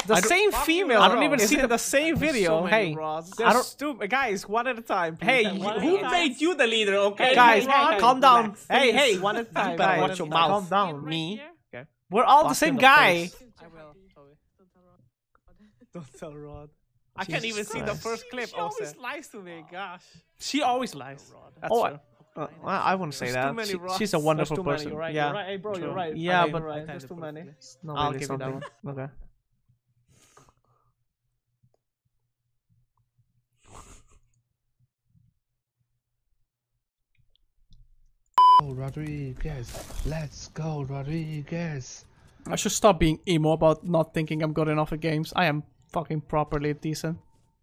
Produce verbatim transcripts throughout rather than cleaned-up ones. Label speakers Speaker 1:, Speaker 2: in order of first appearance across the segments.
Speaker 1: The same female.
Speaker 2: I don't even
Speaker 1: is
Speaker 2: see
Speaker 1: in
Speaker 2: the-
Speaker 1: the same
Speaker 3: There's
Speaker 1: video.
Speaker 3: so many
Speaker 1: hey,
Speaker 3: Rods.
Speaker 1: I don't. Stupid guys, one at a time. please.
Speaker 3: Hey,
Speaker 1: One at
Speaker 3: who
Speaker 1: a time.
Speaker 3: made you the leader? Okay,
Speaker 1: Guys,
Speaker 3: Hey, hey, hey,
Speaker 1: calm down.
Speaker 3: relax.
Speaker 1: Hey, hey,
Speaker 3: One at a time.
Speaker 1: You better
Speaker 3: Guys,
Speaker 1: watch your
Speaker 3: calm
Speaker 1: mouth.
Speaker 3: down.
Speaker 1: Me. Okay. We're all the
Speaker 3: Fuck
Speaker 1: same
Speaker 3: in the
Speaker 1: guy.
Speaker 3: face.
Speaker 4: I will.
Speaker 3: Don't tell Rod. I can't
Speaker 1: Jesus
Speaker 3: even see the
Speaker 1: Christ.
Speaker 3: first clip.
Speaker 1: She always
Speaker 3: also. lies to me. Gosh.
Speaker 2: She always lies.
Speaker 3: That's
Speaker 1: Oh,
Speaker 3: true.
Speaker 1: Uh, well, I wouldn't say
Speaker 3: There's
Speaker 1: that.
Speaker 3: too many
Speaker 1: She-
Speaker 3: Rods.
Speaker 1: she's a wonderful
Speaker 3: There's too
Speaker 1: person.
Speaker 3: Many, you're right,
Speaker 1: yeah.
Speaker 3: you're right. Hey, bro,
Speaker 1: True.
Speaker 3: you're right.
Speaker 1: Yeah,
Speaker 3: Okay,
Speaker 1: but
Speaker 3: you're right. There's too many.
Speaker 1: No,
Speaker 3: I'll
Speaker 1: really
Speaker 3: give you that
Speaker 1: something.
Speaker 3: one.
Speaker 1: Okay.
Speaker 5: Oh, Rodriguez. Let's go, Rodriguez.
Speaker 2: I should stop being emo about not thinking I'm good enough at games. I am fucking properly decent.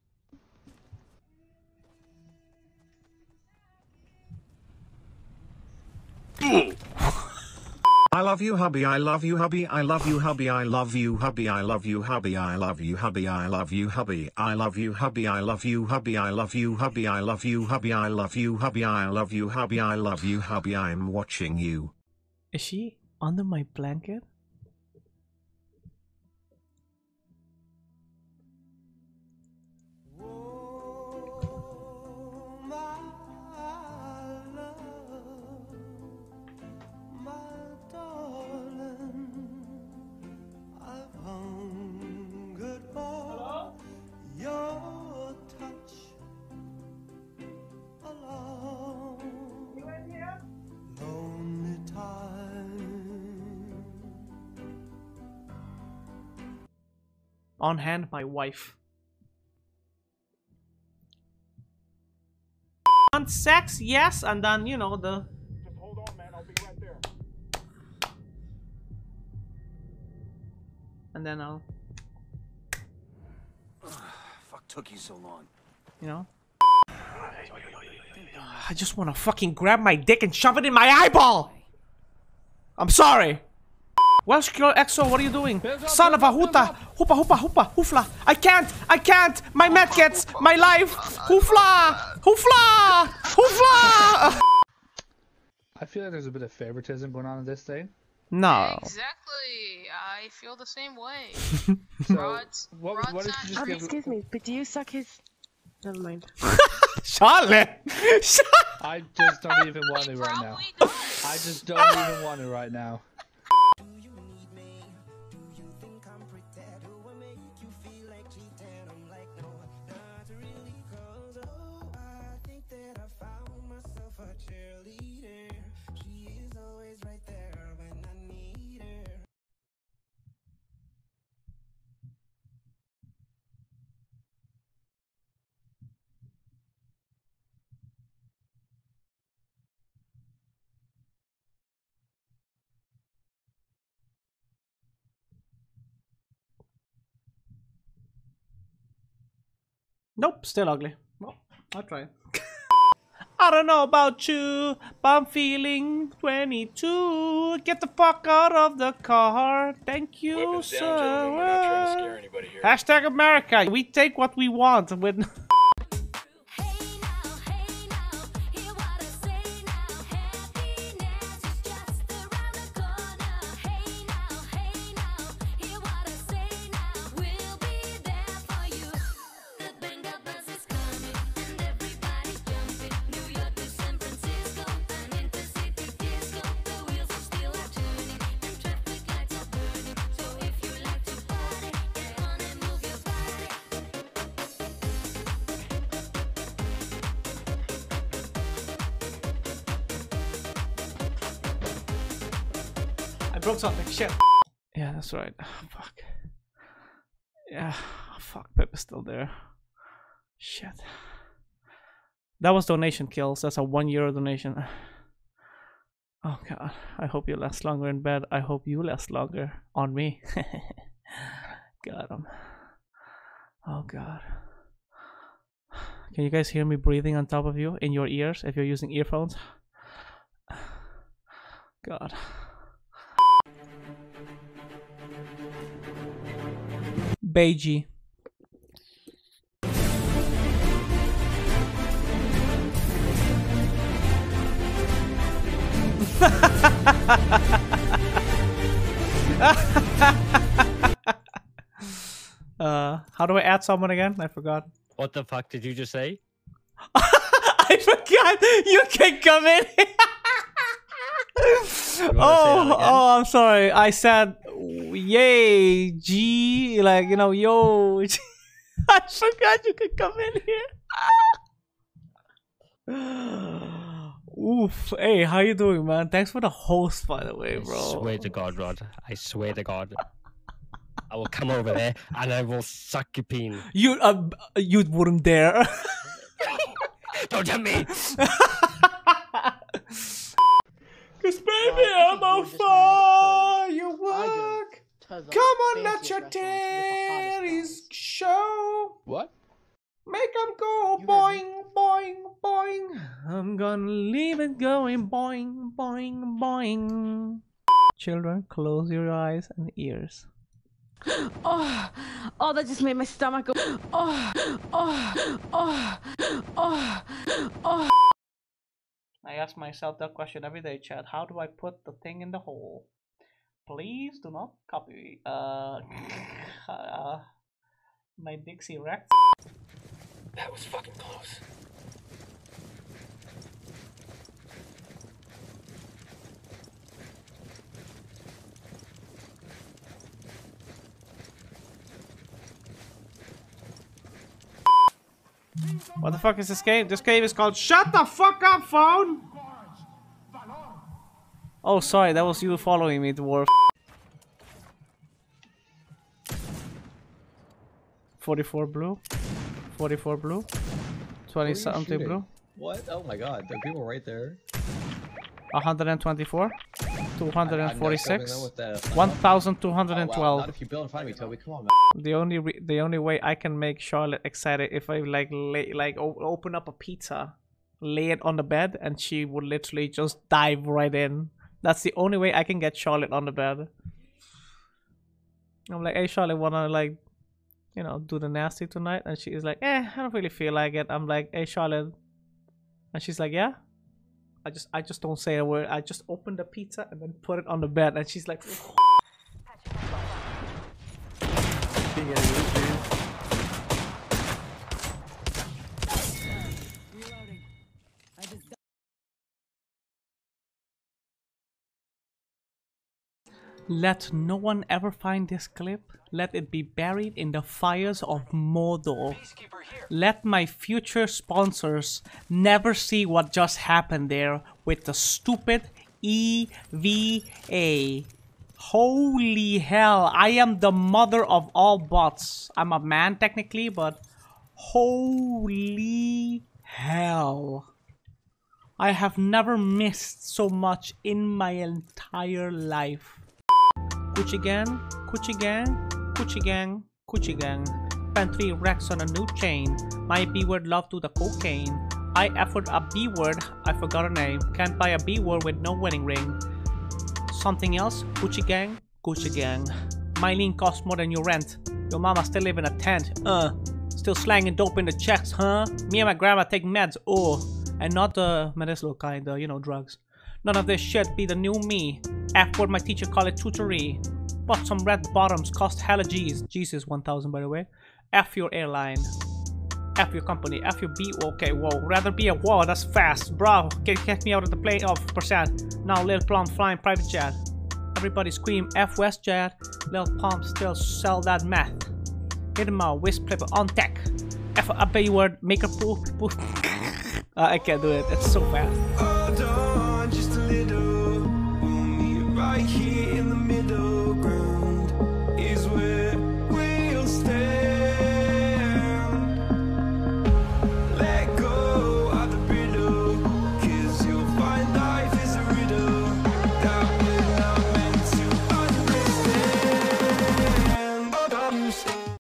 Speaker 6: I love you, hubby. I love you, hubby. I love you, hubby. I love you, hubby. I love you, hubby. I love you, hubby. I love you, hubby. I love you, hubby. I love you, hubby. I love you, hubby. I love you, hubby. I love you, hubby. I love you, hubby. I love you, hubby. I'm watching you.
Speaker 2: Is she under my blanket? On hand, my wife. Want sex? Yes, and then you know the.
Speaker 7: Just hold on, man. I'll be right there.
Speaker 2: And then I'll,
Speaker 8: Fuck took you so long.
Speaker 2: you know. I just want to fucking grab my dick and shove it in my eyeball. I'm sorry. Welsh girl X O, what are you doing? Son of a hoota! Hoopa hoopa hoopa hoofla! I can't! I can't! My met gets my life! Hoofla! Hoofla! Hoofla!
Speaker 5: I feel like there's a bit of favoritism going on in this thing.
Speaker 2: No.
Speaker 4: Exactly. I feel the same way.
Speaker 5: So,
Speaker 4: Rod's,
Speaker 5: what,
Speaker 4: Rod's
Speaker 5: what if
Speaker 4: not
Speaker 5: you just
Speaker 9: Um,
Speaker 5: give...
Speaker 9: excuse me, but do you suck his... Never mind.
Speaker 2: Charlotte!
Speaker 5: I just don't even want to right now.
Speaker 4: probably does.
Speaker 5: I just don't even want to right now.
Speaker 2: Nope, still ugly. Well, I'll try. I don't know about you, but I'm feeling twenty-two. Get the fuck out of the car. Thank you,
Speaker 7: Weapons
Speaker 2: sir.
Speaker 7: down, gentlemen. We're not trying to scare anybody here.
Speaker 2: Hashtag America. We take what we want with. I broke something. Shit. Yeah, that's right. Fuck. Yeah. Fuck. Pep is still there. Shit. That was donation kills. That's a one euro donation. Oh god. I hope you last longer in bed. I hope you last longer on me. Got him. Oh god. Can you guys hear me breathing on top of you in your ears if you're using earphones? God. Beiji. How do I add someone again? I forgot.
Speaker 10: What the fuck did you just say?
Speaker 2: I forgot. You can come in. oh, oh, I'm sorry. I said, yay, G, like, you know, yo. I forgot you could come in here. Oof. Hey, how you doing, man? Thanks for the host, by the way, bro.
Speaker 10: I swear to God, Rod. I swear to God. I will come over there and I will suck your peen.
Speaker 2: You, uh, you wouldn't dare.
Speaker 10: Don't tell me.
Speaker 2: Cause baby, I'm on firework. Come on, let your titties show.
Speaker 5: What?
Speaker 2: Make them go boing, boing, boing. I'm gonna leave it going boing, boing, boing. Children, close your eyes and ears.
Speaker 9: Oh, oh, that just made my stomach go. Oh, oh, oh, oh, oh.
Speaker 2: I ask myself that question every day, Chad. How do I put the thing in the hole? Please do not copy uh, uh my Dixie Rex.
Speaker 7: That was fucking close.
Speaker 2: What the fuck is this game? This game is called Shut the Fuck Up, Phone! Oh, sorry, that was you following me, dwarf. forty-four blue. forty-four blue. twenty something blue.
Speaker 11: What? Oh my god, there are people right there.
Speaker 2: one hundred twenty-four. two hundred forty-six.
Speaker 11: one
Speaker 2: one thousand two hundred twelve.
Speaker 11: Oh, wow. Not if you build in front of me, Toby. Come on, man.
Speaker 2: The only re the only way I can make Charlotte excited if I like lay, like o open up a pizza, lay it on the bed, and she would literally just dive right in. That's the only way I can get Charlotte on the bed. I'm like, hey Charlotte, wanna like, you know, do the nasty tonight? And she is like, eh, I don't really feel like it. I'm like, hey Charlotte, and she's like, yeah. I just I just don't say a word. I just open the pizza and then put it on the bed, and she's like. Let no one ever find this clip. Let it be buried in the fires of Mordor. Let my future sponsors never see what just happened there with the stupid E V A. Holy hell, I am the mother of all bots. I'm a man technically, but holy hell. I have never missed so much in my entire life. Coochie gang, coochie gang, coochie gang, coochie gang. Spent three racks on a new chain. My B-word love to the cocaine. I effort a B-word, I forgot her name. Can't buy a B-word with no wedding ring. Something else? Coochie gang, coochie gang. My lean costs more than your rent. Your mama still live in a tent. Uh, still slanging dope in the checks, huh? Me and my grandma take meds, oh. And not the medicinal kind, uh, you know, drugs. None of this shit be the new me. F word my teacher call it tutory. But some red bottoms cost hella G's. G's is one thousand by the way. F your airline. F your company. F your B. Okay, whoa. Rather be a whoa, that's fast. Bro, can you catch me out of the plane? Oh, percent. Now Lil Plum flying private jet. Everybody scream F WestJet. Lil Pump still sell that meth. Hit him out. Wisp clipper on tech. F a B word. Make a poof. Poof. uh, I can't do it. It's so fast.